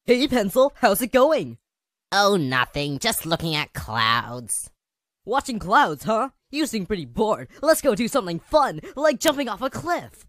Hey, Pencil, how's it going? Oh, nothing. Just looking at clouds. Watching clouds, huh? You seem pretty bored. Let's go do something fun, like jumping off a cliff.